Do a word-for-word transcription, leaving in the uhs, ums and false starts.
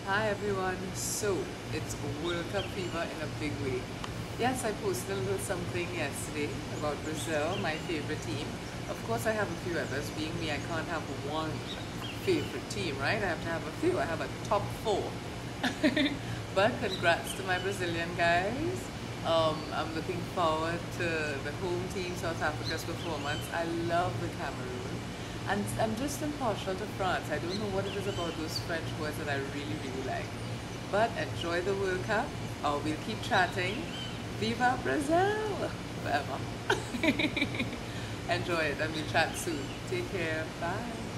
Hi everyone, so it's World Cup fever in a big way. Yes, I posted a little something yesterday about Brazil, my favorite team. Of course I have a few others, being me I can't have one favorite team, right? I have to have a few, I have a top four. But congrats to my Brazilian guys. Um, I'm looking forward to the home team South Africa's performance. I love the Cameroon. And I'm just impartial to France. I don't know what it is about those French words that I really, really like. But enjoy the World Cup, or we'll keep chatting. Viva Brazil! Forever. Enjoy it, and we'll chat soon. Take care. Bye.